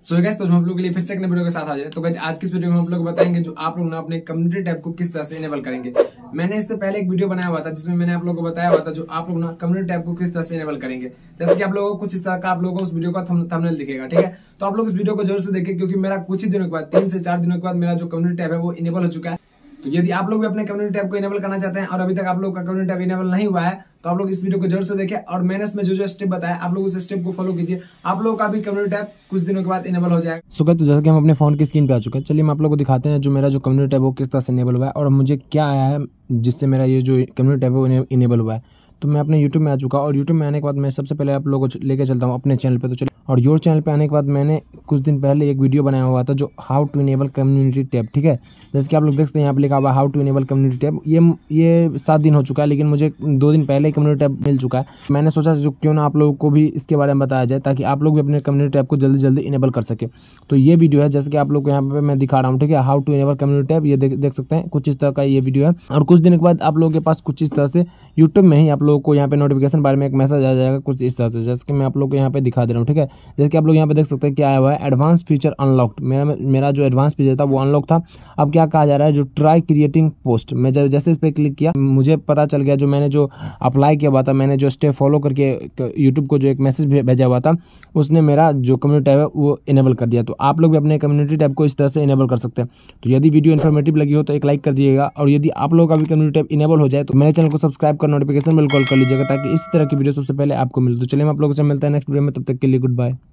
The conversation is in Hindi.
सो गाइस तो हम आप लोगों के लिए फिर से एक नए वीडियो के साथ आ जाए। तो गाइस आज की इस वीडियो में हम लोग बताएंगे जो आप लोग ना अपने कम्युनिटी टैब को किस तरह से इनेबल करेंगे। मैंने इससे पहले एक वीडियो बनाया हुआ था जिसमें मैंने आप लोगों को बताया हुआ था जो आप लोग ना कम्युनिटी टैब को किस तरह से इनेबल करेंगे। जैसे कि आप लोगों को कुछ इस तरह का आप लोगों को उस वीडियो का थंबनेल दिखेगा, ठीक है। तो आप लोग इस वीडियो को जरूर से देखें क्योंकि मेरा कुछ ही दिनों के बाद 3 से 4 दिनों के बाद मेरा जो कम्युनिटी टैब है वो इनेबल हो चुका है। तो यदि आप लोग भी अपने कम्युनिटी टैब को इनेबल करना चाहते हैं और अभी तक आप लोग का कम्युनिटी टैब इनेबल नहीं हुआ है तो आप लोग इस वीडियो को जरूर से देखें और मैंने इसमें जो स्टेप बताया आप लोग उस स्टेप को फॉलो कीजिए। आप लोगों का भी कम्युनिटी टैब कुछ दिनों के बाद इनेबल हो जाएगा। सो गाइस तो जैसा कि हम अपने फोन की स्क्रीन पे आ चुके हैं, चलिए हम आप लोगों को दिखाते हैं जो मेरा जो कम्युनिटी टैब वो किस तरह से इनेबल हुआ है और मुझे क्या आया है जिससे मेरा ये जो कम्युनिटी टैब है वो इनेबल हुआ है। तो मैं अपने यूट्यूब में आ चुका और यूट्यूब में आने के बाद मैं सबसे पहले आप लोगों को लेके चलता हूँ अपने चैनल पे। तो चलिए और योर चैनल पे आने के बाद मैंने कुछ दिन पहले एक वीडियो बनाया हुआ था जो how to enable community tab, ठीक है। जैसे कि आप लोग देख सकते हैं यहाँ पे लिखा हुआ how to enable community tab. ये 7 दिन हो चुका है लेकिन मुझे 2 दिन पहले ही कम्युनिटी टैब मिल चुका है। मैंने सोचा जो क्यों ना आप लोगों को भी इसके बारे में बताया जाए ताकि आप लोग भी अपने कम्युनिटी टैब को जल्दी जल्दी इनेबल कर सके। तो ये वीडियो है जैसे कि आप लोग को यहाँ पे मैं दिखा रहा हूँ, ठीक है, how to enable community tab. ये देख सकते हैं कुछ इस तरह का ये वीडियो है और कुछ दिन के बाद आप लोगों के पास कुछ इस तरह से यूट्यूब में ही आप लोगों को यहाँ पे नोटिफिकेशन बारे में एक मैसेज आ जाएगा कुछ इस तरह से, जैसे कि मैं आप लोग को यहाँ पे दिखा दे रहा हूँ, ठीक है। जैसे कि आप लोग यहाँ पे देख सकते हैं क्या आया हुआ है, एडवांस फीचर अनलॉक्ड। मेरा जो एडवांस फीचर था वो अनलॉक था। अब क्या कहा जा रहा है, जो ट्राई क्रिएटिंग पोस्ट, मैं जैसे इस पर क्लिक किया मुझे पता चल गया जो मैंने जो अप्लाई किया हुआ था, मैंने जो स्टेप फॉलो करके यूट्यूब को जो एक मैसेज भेजा हुआ था उसने मेरा जो कम्युनिटी टैब है वो इनेबल कर दिया। तो आप लोग भी अपने कम्युनिटी टैब को इस तरह से इनेबल कर सकते हैं। तो यदि वीडियो इन्फॉर्मेटिव लगी हो तो एक लाइक कर दीजिएगा और यदि आप लोगों का भी कम्युनिटी टैब इनेबल हो जाए तो मेरे चैनल को सब्सक्राइब कर नोटिफिकेशन बिल कॉल कर लीजिएगा ताकि इस तरह की वीडियो सबसे पहले आपको मिले। तो चलिए हम आप लोगों से मिलते हैं नेक्स्ट वीडियो में, तब तक के लिए गुड बाय।